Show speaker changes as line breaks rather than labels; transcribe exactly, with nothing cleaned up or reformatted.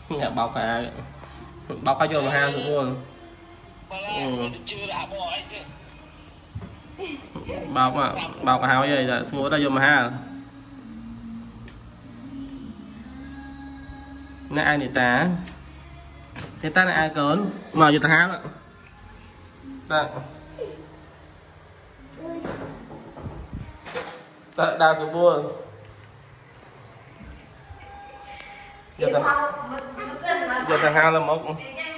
nhà bọc cả bọc cả vô mà ha xuống luôn bọc mà bọc hào vậy là xuống ra vô mà ha nãy ai này ta thế ta là ai cớn mà vô ta hát ạ ta ta đào xuống buồn giờ ta giờ ta hát là mốc